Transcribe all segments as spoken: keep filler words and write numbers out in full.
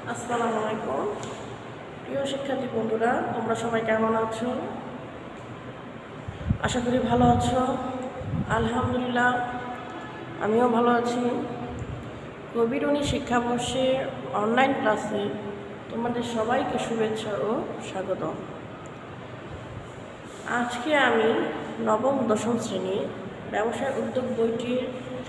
আসসালামু আলাইকুম প্রিয় শিক্ষার্থী বন্ধুরা, তোমরা সবাই কেমন আছো? আশা করি ভালো আছো। আলহামদুলিল্লাহ, আমিও ভালো আছি। কোভিড উনিশ শিক্ষাবর্ষের অনলাইন ক্লাসে তোমাদের সবাইকে শুভেচ্ছা ও স্বাগত। আজকে আমি নবম দশম শ্রেণী ব্যবসায় উদ্যোগ বইটির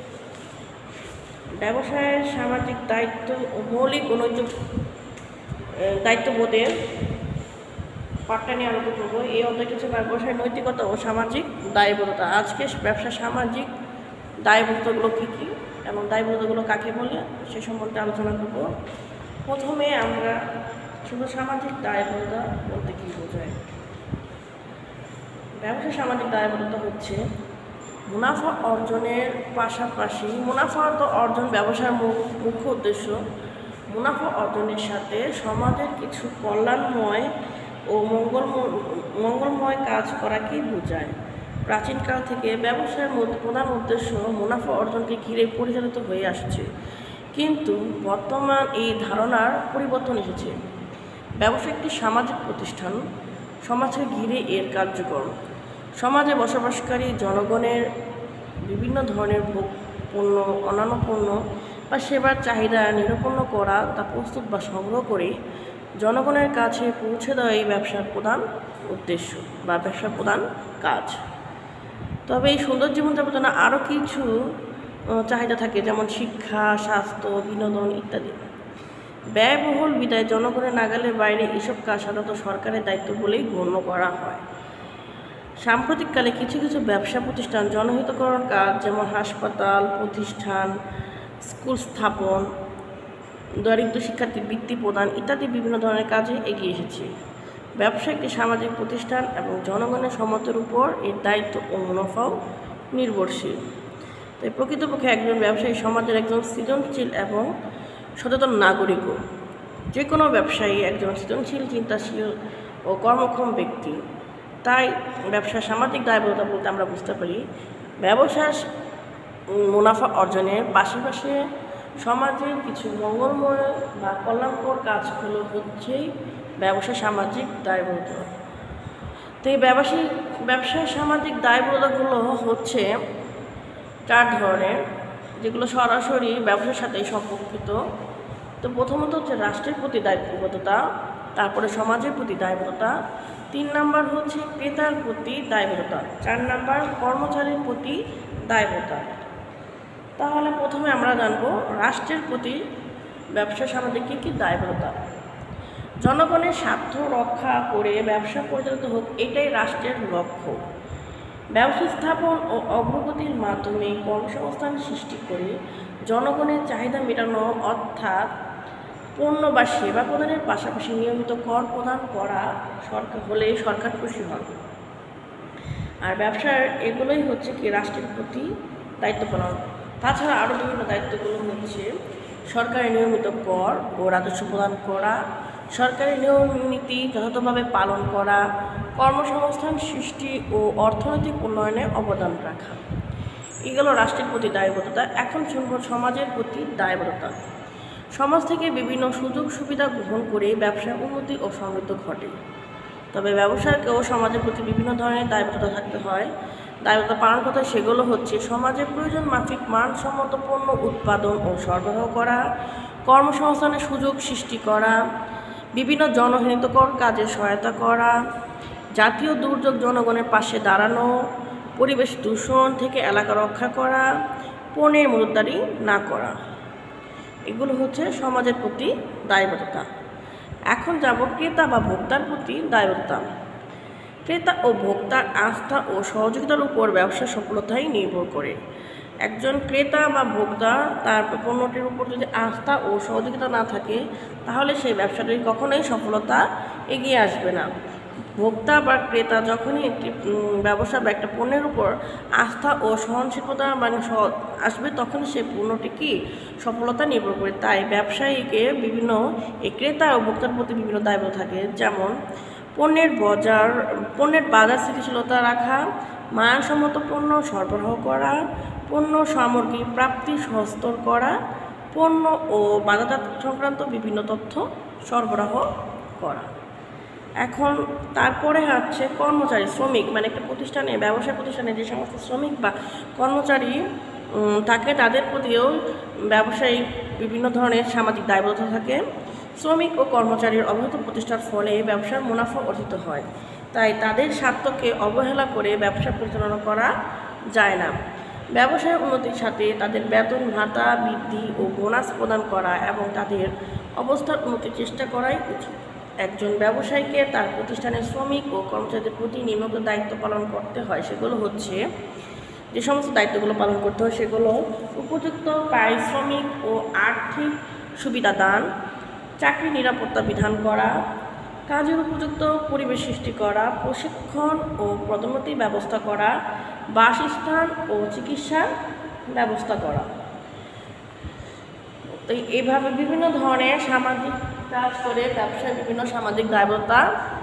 ব্যবসায়ের সামাজিক দায়িত্ব ও মৌলিক অনৈতিক দায়িত্ববোধের পাঠটা নিয়ে আলোচনা করবো। এই অধ্যায়টি হচ্ছে ব্যবসায় নৈতিকতা ও সামাজিক দায়বদ্ধতা। আজকে ব্যবসার সামাজিক দায়বদ্ধতাগুলো কী কী এবং দায়বদ্ধতাগুলো কাকে বলে সে সম্পর্কে আলোচনা করব। প্রথমে আমরা শুধু সামাজিক দায়বদ্ধতা বলতে কী বোঝায়। ব্যবসার সামাজিক দায়বদ্ধতা হচ্ছে মুনাফা অর্জনের পাশাপাশি মুনাফা তো অর্জন ব্যবসার মুখ্য উদ্দেশ্য। মুনাফা অর্জনের সাথে সমাজের কিছু কল্যাণময় ও মঙ্গল মঙ্গলময় কাজ করাকেই বোঝায়। প্রাচীনকাল থেকে ব্যবসার প্রধান উদ্দেশ্য মুনাফা অর্জনকে ঘিরে পরিচালিত হয়ে আসছে, কিন্তু বর্তমান এই ধারণার পরিবর্তন এসেছে। ব্যবসা একটি সামাজিক প্রতিষ্ঠান, সমাজকে ঘিরে এর কার্যক্রম সমাজে বসবাসকারী জনগণের বিভিন্ন ধরনের ভোগ পণ্য, অন্যান্য পণ্য বা সেবার চাহিদা নিরূপণ করা, তা প্রস্তুত বা সংগ্রহ করে জনগণের কাছে পৌঁছে দেওয়া এই ব্যবসার প্রধান উদ্দেশ্য বা ব্যবসার প্রধান কাজ। তবে এই সুন্দর জীবনযাপনের জন্য আরও কিছু চাহিদা থাকে, যেমন শিক্ষা, স্বাস্থ্য, বিনোদন ইত্যাদি। ব্যয়বহুল বিদায় জনগণের নাগালের বাইরে এসব কাজ সাধারণত সরকারের দায়িত্ব বলেই গণ্য করা হয়। সাম্প্রতিককালে কিছু কিছু ব্যবসা প্রতিষ্ঠান জনহিতকরণ কাজ, যেমন হাসপাতাল প্রতিষ্ঠান, স্কুল স্থাপন, দরিদ্র শিক্ষার্থীর বৃত্তি প্রদান ইত্যাদি বিভিন্ন ধরনের কাজে এগিয়ে এসেছে। ব্যবসা একটি সামাজিক প্রতিষ্ঠান এবং জনগণের সম্মতের উপর এর দায়িত্ব ও মুনাফাও নির্ভরশীল। তাই প্রকৃতপক্ষে একজন ব্যবসায়ী সমাজের একজন সৃজনশীল এবং সচেতন নাগরিকও। যে কোনো ব্যবসায়ী একজন সৃজনশীল, চিন্তাশীল ও কর্মক্ষম ব্যক্তি। তাই ব্যবসার সামাজিক দায়বদ্ধতা বলতে আমরা বুঝতে পারি ব্যবসার মুনাফা অর্জনের পাশাপাশি সমাজের কিছু মঙ্গলময় বা কল্যাণকর কাজগুলো হচ্ছেই ব্যবসার সামাজিক দায়বদ্ধতা। তো এই ব্যবসায়িক ব্যবসার সামাজিক দায়বদ্ধতাগুলো হচ্ছে চার ধরনের, যেগুলো সরাসরি ব্যবসার সাথে সম্পর্কিত। তো প্রথমত হচ্ছে রাষ্ট্রের প্রতি দায়বদ্ধতা, তারপরে সমাজের প্রতি দায়বদ্ধতা, তিন নাম্বার হচ্ছে ক্রেতার প্রতি দায়বদ্ধতা, চার নাম্বার কর্মচারীর প্রতি দায়বদ্ধতা। তাহলে প্রথমে আমরা জানব রাষ্ট্রের প্রতি ব্যবসা সামাজিক কী কী দায়বদ্ধতা। জনগণের স্বার্থ রক্ষা করে ব্যবসা পরিচালিত হোক, এটাই রাষ্ট্রের লক্ষ্য। ব্যবসা স্থাপন ও অগ্রগতির মাধ্যমে কর্মসংস্থান সৃষ্টি করে জনগণের চাহিদা মেটানো, অর্থাৎ পণ্য বা সেবা প্রদানের পাশাপাশি নিয়মিত কর প্রদান করা সরকার হলে সরকার খুশি হন। আর ব্যবসার এগুলোই হচ্ছে কি রাষ্ট্রের প্রতি দায়িত্ব পালন। তাছাড়া আরও বিভিন্ন দায়িত্বগুলো হচ্ছে সরকারের নিয়মিত কর ও রাজস্ব প্রদান করা, সরকারি নিয়ম নীতি যথাযথভাবে পালন করা, কর্মসংস্থান সৃষ্টি ও অর্থনৈতিক উন্নয়নে অবদান রাখা। এগুলো রাষ্ট্রের প্রতি দায়বদ্ধতা। এখন শুনব সমাজের প্রতি দায়বদ্ধতা। সমাজ থেকে বিভিন্ন সুযোগ সুবিধা গ্রহণ করে ব্যবসার উন্নতি ও সমৃদ্ধ ঘটে। তবে ব্যবসাকেও সমাজের প্রতি বিভিন্ন ধরনের দায়বদ্ধতা থাকতে হয়। দায়বদ্ধতা পালন করতে সেগুলো হচ্ছে সমাজের প্রয়োজন মাফিক মানসম্মত পণ্য উৎপাদন ও সরবরাহ করা, কর্মসংস্থানের সুযোগ সৃষ্টি করা, বিভিন্ন জনহিতকর কাজে সহায়তা করা, জাতীয় দুর্যোগ জনগণের পাশে দাঁড়ানো, পরিবেশ দূষণ থেকে এলাকা রক্ষা করা, পণ্যের মজুতদারি না করা। এগুলো হচ্ছে সমাজের প্রতি দায়বদ্ধতা। এখন যাব ক্রেতা বা ভোক্তার প্রতি দায়বদ্ধতা। ক্রেতা ও ভোক্তার আস্থা ও সহযোগিতার উপর ব্যবসার সফলতাই নির্ভর করে। একজন ক্রেতা বা ভোক্তা তার পণ্যটির উপর যদি আস্থা ও সহযোগিতা না থাকে, তাহলে সেই ব্যবসাটি কখনোই সফলতা এগিয়ে আসবে না। ভোক্তা বা ক্রেতা যখনই একটি ব্যবসা বা একটা পণ্যের উপর আস্থা ও সহনশীলতা মানে আসবে, তখনই সেই পণ্যটি কি সফলতা নির্ভর করে। তাই ব্যবসায়ীকে বিভিন্ন এই ক্রেতা ও ভোক্তার প্রতি বিভিন্ন দায়িত্ব থাকে, যেমন পণ্যের বাজার পণ্যের বাজার স্থিতিশীলতা রাখা, মানসম্মত পণ্য সরবরাহ করা, পণ্য সামগ্রী প্রাপ্তি সহজতর করা, পণ্য ও বাজারজাত সংক্রান্ত বিভিন্ন তথ্য সরবরাহ করা। এখন তারপরে হচ্ছে কর্মচারী, শ্রমিক, মানে একটা প্রতিষ্ঠানে, ব্যবসায় প্রতিষ্ঠানে যে সমস্ত শ্রমিক বা কর্মচারী থাকে তাদের প্রতিও ব্যবসায়িক বিভিন্ন ধরনের সামাজিক দায়বদ্ধতা থাকে। শ্রমিক ও কর্মচারীর অবৈধ প্রতিষ্ঠার ফলে ব্যবসার মুনাফা অর্জিত হয়, তাই তাদের স্বার্থকে অবহেলা করে ব্যবসা পরিচালনা করা যায় না। ব্যবসায়ের উন্নতির সাথে তাদের বেতন ভাতা বৃদ্ধি ও বোনাস প্রদান করা এবং তাদের অবস্থার উন্নতির চেষ্টা করাই উচিত। একজন ব্যবসায়ীকে তার প্রতিষ্ঠানের শ্রমিক ও কর্মচারীদের প্রতি নিম্নলিখিত দায়িত্ব পালন করতে হয়। সেগুলো হচ্ছে, যে সমস্ত দায়িত্বগুলো পালন করতে হয় সেগুলো: উপযুক্ত পারিশ্রমিক ও আর্থিক সুবিধা দান, চাকরি নিরাপত্তা বিধান করা, কাজের উপযুক্ত পরিবেশ সৃষ্টি করা, প্রশিক্ষণ ও পদোন্নতির ব্যবস্থা করা, বাসস্থান ও চিকিৎসার ব্যবস্থা করা। তো এইভাবে বিভিন্ন ধরনের সামাজিক কাজ করে ব্যবসায় বিভিন্ন সামাজিক দায়বদ্ধতা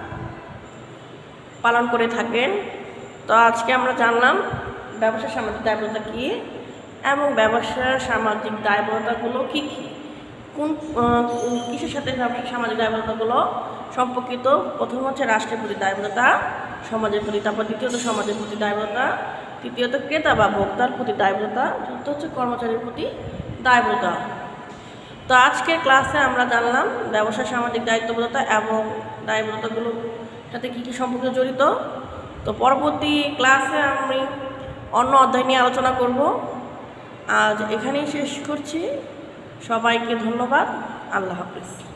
পালন করে থাকেন। তো আজকে আমরা জানলাম ব্যবসার সামাজিক দায়বদ্ধতা কী এবং ব্যবসার সামাজিক দায়বদ্ধতাগুলো কী কী, কোন কিসের সাথে ব্যবসার সামাজিক দায়বদ্ধতাগুলো সম্পর্কিত। প্রথম হচ্ছে রাষ্ট্রের প্রতি দায়বদ্ধতা, সমাজের প্রতি, তারপর দ্বিতীয়ত সমাজের প্রতি দায়বদ্ধতা, তৃতীয়ত ক্রেতা বা ভোক্তার প্রতি দায়বদ্ধতা, চতুর্থ হচ্ছে কর্মচারীর প্রতি দায়বদ্ধতা। তো আজকের ক্লাসে আমরা জানলাম ব্যবসার সামাজিক দায়িত্ববদ্ধতা এবং দায়বদ্ধতাগুলোর সাথে কী কী সম্পর্ক জড়িত। তো পরবর্তী ক্লাসে আমি অন্য অধ্যায় নিয়ে আলোচনা করব। আজ এখানেই শেষ করছি। সবাইকে ধন্যবাদ। আল্লাহ হাফেজ।